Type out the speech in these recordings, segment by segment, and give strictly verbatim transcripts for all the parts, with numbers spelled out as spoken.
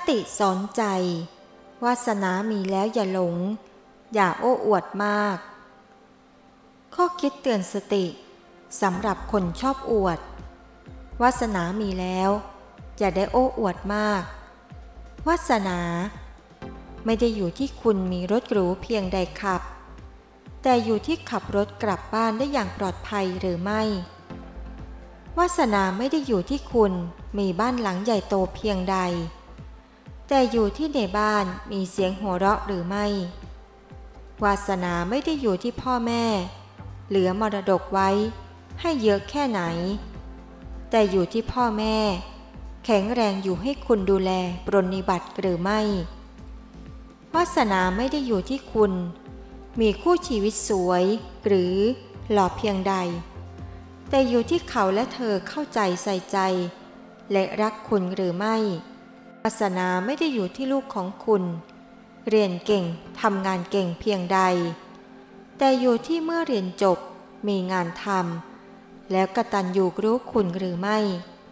ติสอนใจวาสนามีแล้วอย่าหลงอย่าโอ้อวดมากข้อคิดเตือนสติสำหรับคนชอบอวดวาสนามีแล้วอย่าได้โอ้อวดมากวาสนาไม่ได้อยู่ที่คุณมีรถหรูเพียงใดขับแต่อยู่ที่ขับรถกลับบ้านได้อย่างปลอดภัยหรือไม่วาสนาไม่ได้อยู่ที่คุณมีบ้านหลังใหญ่โตเพียงใดแต่อยู่ที่ในบ้านมีเสียงหัวเราะหรือไม่วาสนาไม่ได้อยู่ที่พ่อแม่เหลือมรดกไว้ให้เยอะแค่ไหนแต่อยู่ที่พ่อแม่แข็งแรงอยู่ให้คุณดูแลปรนนิบัติหรือไม่วาสนาไม่ได้อยู่ที่คุณมีคู่ชีวิตสวยหรือหล่อเพียงใดแต่อยู่ที่เขาและเธอเข้าใจใส่ใจและรักคุณหรือไม่วาสนาไม่ได้อยู่ที่ลูกของคุณเรียนเก่งทำงานเก่งเพียงใดแต่อยู่ที่เมื่อเรียนจบมีงานทำแล้วกตัญญูรู้คุณหรือไม่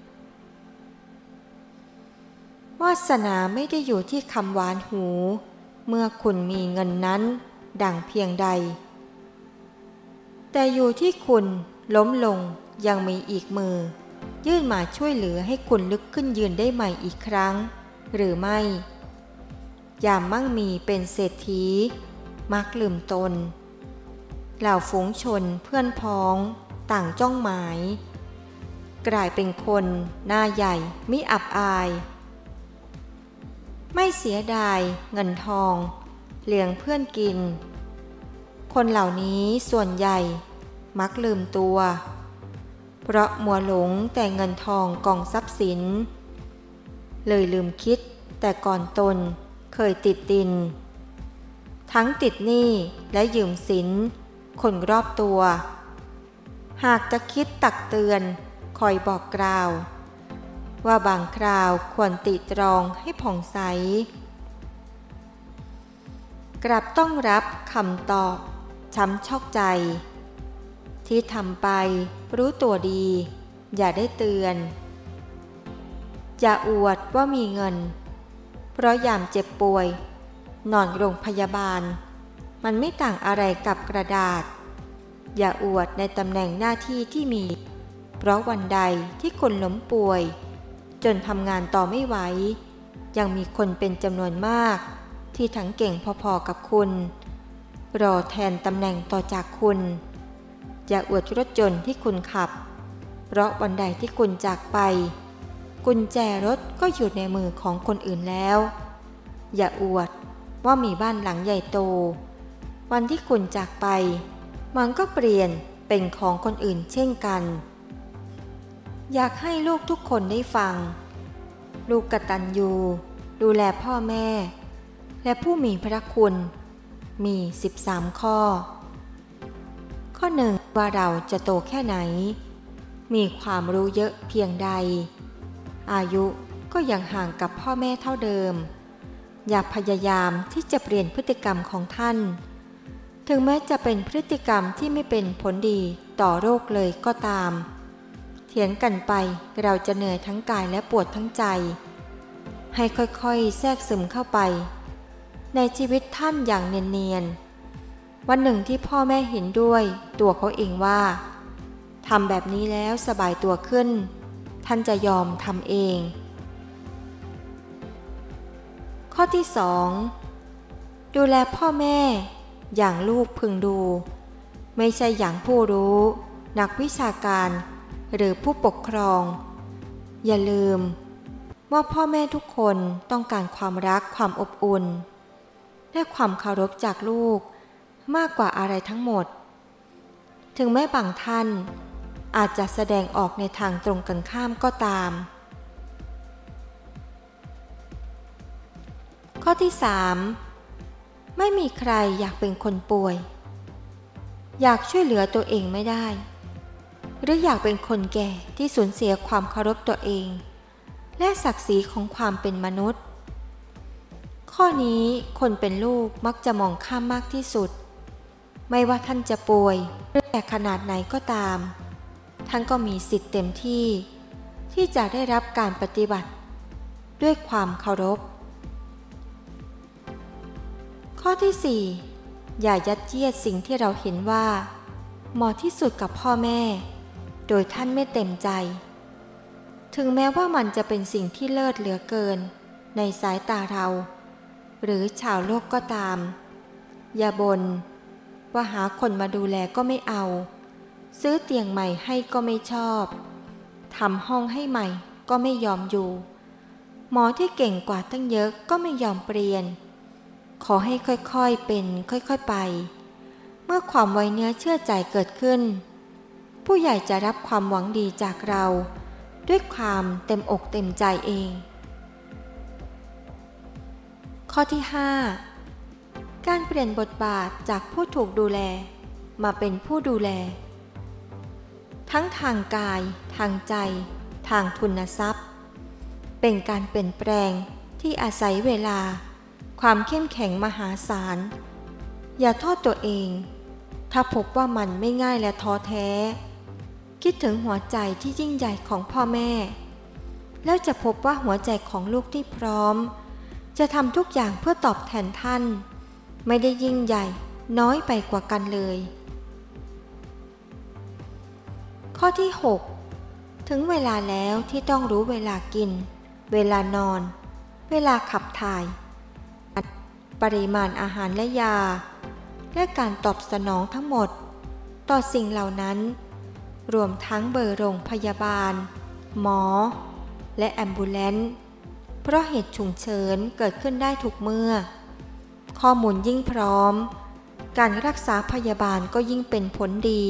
วาสนาไม่ได้อยู่ที่คำหวานหูเมื่อคุณมีเงินนั้นดังเพียงใดแต่อยู่ที่คุณล้มลงยังมีอีกมือยื่นมาช่วยเหลือให้คุณลุกขึ้นยืนได้ใหม่อีกครั้งหรือไม่ยามมั่งมีเป็นเศรษฐีมักลืมตนเหล่าฝูงชนเพื่อนพ้องต่างจ้องหมายกลายเป็นคนหน้าใหญ่มิอับอายไม่เสียดายเงินทองเลี้ยงเพื่อนกินคนเหล่านี้ส่วนใหญ่มักลืมตัวเพราะมัวหลงแต่เงินทองกองทรัพย์สินเลยลืมคิดแต่ก่อนตนเคยติดดินทั้งติดหนี้และยืมสินคนรอบตัวหากจะคิดตักเตือนคอยบอกกล่าวว่าบางคราวควรติตรองให้ผ่องใสกลับต้องรับคำตอบช้ำชอกใจที่ทำไปรู้ตัวดีอย่าได้เตือนอย่าอวดว่ามีเงินเพราะยามเจ็บป่วยนอนโรงพยาบาลมันไม่ต่างอะไรกับกระดาษอย่าอวดในตำแหน่งหน้าที่ที่มีเพราะวันใดที่คนล้มป่วยจนทำงานต่อไม่ไหวยังมีคนเป็นจำนวนมากที่ทั้งเก่งพอๆกับคุณรอแทนตำแหน่งต่อจากคุณอย่าอวดรถยนต์ที่คุณขับเพราะวันใดที่คุณจากไปกุญแจรถก็อยู่ในมือของคนอื่นแล้วอย่าอวดว่ามีบ้านหลังใหญ่โตวันที่คุณจากไปมันก็เปลี่ยนเป็นของคนอื่นเช่นกันอยากให้ลูกทุกคนได้ฟังลูกกตัญญูดูแลพ่อแม่และผู้มีพระคุณมีสิบสามข้อข้อหนึ่งว่าเราจะโตแค่ไหนมีความรู้เยอะเพียงใดอายุก็ยังห่างกับพ่อแม่เท่าเดิมอย่าพยายามที่จะเปลี่ยนพฤติกรรมของท่านถึงแม้จะเป็นพฤติกรรมที่ไม่เป็นผลดีต่อโรคเลยก็ตามเถียงกันไปเราจะเหนื่อยทั้งกายและปวดทั้งใจให้ค่อยๆแทรกซึมเข้าไปในชีวิตท่านอย่างเนียนๆวันหนึ่งที่พ่อแม่เห็นด้วยตัวเขาเองว่าทำแบบนี้แล้วสบายตัวขึ้นท่านจะยอมทำเองข้อที่สองดูแลพ่อแม่อย่างลูกพึงดูไม่ใช่อย่างผู้รู้นักวิชาการหรือผู้ปกครองอย่าลืมว่าพ่อแม่ทุกคนต้องการความรักความอบอุ่นและความเคารพจากลูกมากกว่าอะไรทั้งหมดถึงแม้บางท่านอาจจะแสดงออกในทางตรงกันข้ามก็ตามข้อที่สามไม่มีใครอยากเป็นคนป่วยอยากช่วยเหลือตัวเองไม่ได้หรืออยากเป็นคนแก่ที่สูญเสียความเคารพตัวเองและศักดิ์ศรีของความเป็นมนุษย์ข้อนี้คนเป็นลูกมักจะมองข้ามมากที่สุดไม่ว่าท่านจะป่วยหรือแก่ขนาดไหนก็ตามท่านก็มีสิทธิ์เต็มที่ที่จะได้รับการปฏิบัติด้วยความเคารพข้อที่สี่อย่ายัดเยียดสิ่งที่เราเห็นว่าเหมาะที่สุดกับพ่อแม่โดยท่านไม่เต็มใจถึงแม้ว่ามันจะเป็นสิ่งที่เลิศเหลือเกินในสายตาเราหรือชาวโลกก็ตามอย่าบ่นว่าหาคนมาดูแลก็ไม่เอาซื้อเตียงใหม่ให้ก็ไม่ชอบทำห้องให้ใหม่ก็ไม่ยอมอยู่หมอที่เก่งกว่าตั้งเยอะก็ไม่ยอมเปลี่ยนขอให้ค่อยๆเป็นค่อยๆไปเมื่อความไว้เนื้อเชื่อใจเกิดขึ้นผู้ใหญ่จะรับความหวังดีจากเราด้วยความเต็มอกเต็มใจเองข้อที่ห้าการเปลี่ยนบทบาทจากผู้ถูกดูแลมาเป็นผู้ดูแลทั้งทางกายทางใจทางทุนทรัพย์เป็นการเปลี่ยนแปลงที่อาศัยเวลาความเข้มแข็งมหาศาลอย่าโทษตัวเองถ้าพบว่ามันไม่ง่ายและท้อแท้คิดถึงหัวใจที่ยิ่งใหญ่ของพ่อแม่แล้วจะพบว่าหัวใจของลูกที่พร้อมจะทำทุกอย่างเพื่อตอบแทนท่านไม่ได้ยิ่งใหญ่น้อยไปกว่ากันเลยข้อที่หกถึงเวลาแล้วที่ต้องรู้เวลากินเวลานอนเวลาขับถ่ายปริมาณอาหารและยาและการตอบสนองทั้งหมดต่อสิ่งเหล่านั้นรวมทั้งเบอร์โรงพยาบาลหมอและแอมบูเลนซ์เพราะเหตุฉุกเฉินเกิดขึ้นได้ทุกเมื่อข้อมูลยิ่งพร้อมการรักษาพยาบาลก็ยิ่งเป็นผลดี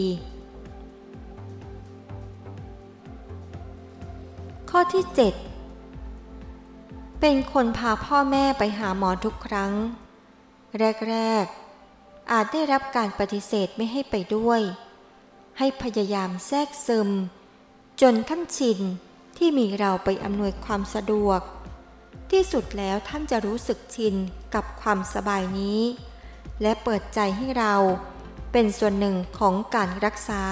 ข้อที่เจ็ดเป็นคนพาพ่อแม่ไปหาหมอทุกครั้งแรกๆอาจได้รับการปฏิเสธไม่ให้ไปด้วยให้พยายามแทรกซึมจนท่านชินที่มีเราไปอำนวยความสะดวกที่สุดแล้วท่านจะรู้สึกชินกับความสบายนี้และเปิดใจให้เราเป็นส่วนหนึ่งของการรักษา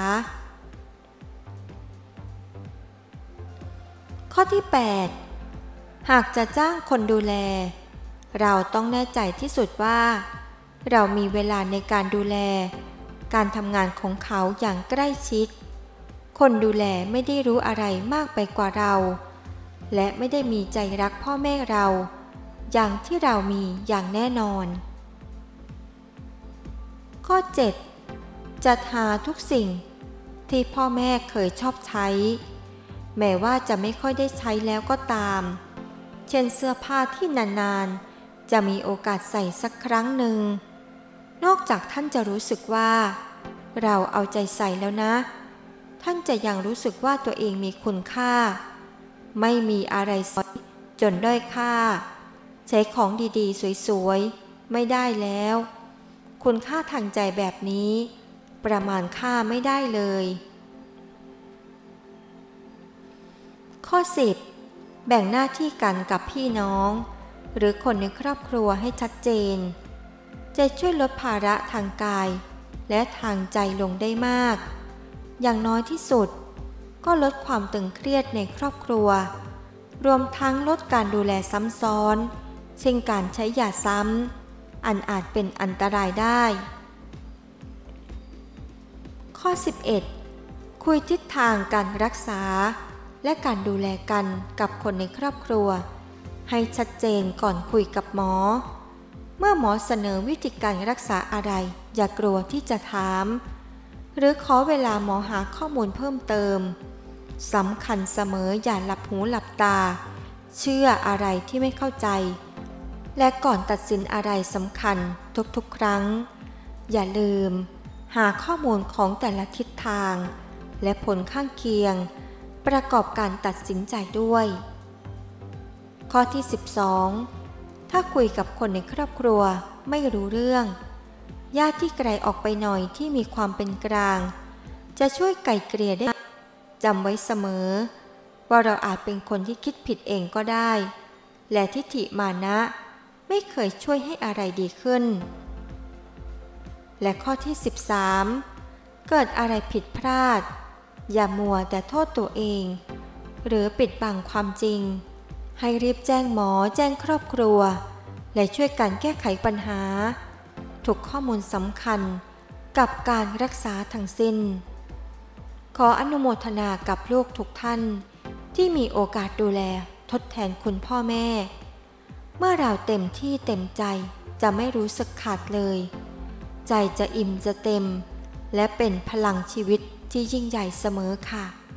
ข้อที่แปดหากจะจ้างคนดูแลเราต้องแน่ใจที่สุดว่าเรามีเวลาในการดูแลการทำงานของเขาอย่างใกล้ชิดคนดูแลไม่ได้รู้อะไรมากไปกว่าเราและไม่ได้มีใจรักพ่อแม่เราอย่างที่เรามีอย่างแน่นอนข้อเจ็ดจัดหาทุกสิ่งที่พ่อแม่เคยชอบใช้แม้ว่าจะไม่ค่อยได้ใช้แล้วก็ตามเช่นเสื้อผ้าที่นานๆจะมีโอกาสใส่สักครั้งหนึ่งนอกจากท่านจะรู้สึกว่าเราเอาใจใส่แล้วนะท่านจะยังรู้สึกว่าตัวเองมีคุณค่าไม่มีอะไรจนด้อยค่าใช้ของดีๆสวยๆไม่ได้แล้วคุณค่าทางใจแบบนี้ประมาณค่าไม่ได้เลยข้อสิบแบ่งหน้าที่กันกับพี่น้องหรือคนในครอบครัวให้ชัดเจนจะช่วยลดภาระทางกายและทางใจลงได้มากอย่างน้อยที่สุดก็ลดความตึงเครียดในครอบครัวรวมทั้งลดการดูแลซ้ำซ้อนเช่นการใช้ยาซ้ำอันอาจเป็นอันตรายได้ข้อสิบเอ็ดคุยทิศทางการรักษาและการดูแลกันกับคนในครอบครัวให้ชัดเจนก่อนคุยกับหมอเมื่อหมอเสนอวิธีการรักษาอะไรอย่ากลัวที่จะถามหรือขอเวลาหมอหาข้อมูลเพิ่มเติมสำคัญเสมออย่าหลับหูหลับตาเชื่ออะไรที่ไม่เข้าใจและก่อนตัดสินอะไรสำคัญทุกๆครั้งอย่าลืมหาข้อมูลของแต่ละทิศทางและผลข้างเคียงประกอบการตัดสินใจด้วยข้อที่สิบสองถ้าคุยกับคนในครอบครัวไม่รู้เรื่องญาติที่ไกลออกไปหน่อยที่มีความเป็นกลางจะช่วยไกล่เกลี่ยได้จำไว้เสมอว่าเราอาจเป็นคนที่คิดผิดเองก็ได้และทิฏฐิมานะไม่เคยช่วยให้อะไรดีขึ้นและข้อที่สิบสามเกิดอะไรผิดพลาดอย่ามัวแต่โทษตัวเองหรือปิดบังความจริงให้รีบแจ้งหมอแจ้งครอบครัวและช่วยกันแก้ไขปัญหาทุกข้อมูลสำคัญกับการรักษาทั้งสิ้นขออนุโมทนากับลูกทุกท่านที่มีโอกาสดูแลทดแทนคุณพ่อแม่เมื่อเราเต็มที่เต็มใจจะไม่รู้สึกขาดเลยใจจะอิ่มจะเต็มและเป็นพลังชีวิตที่ยิ่งใหญ่เสมอค่ะ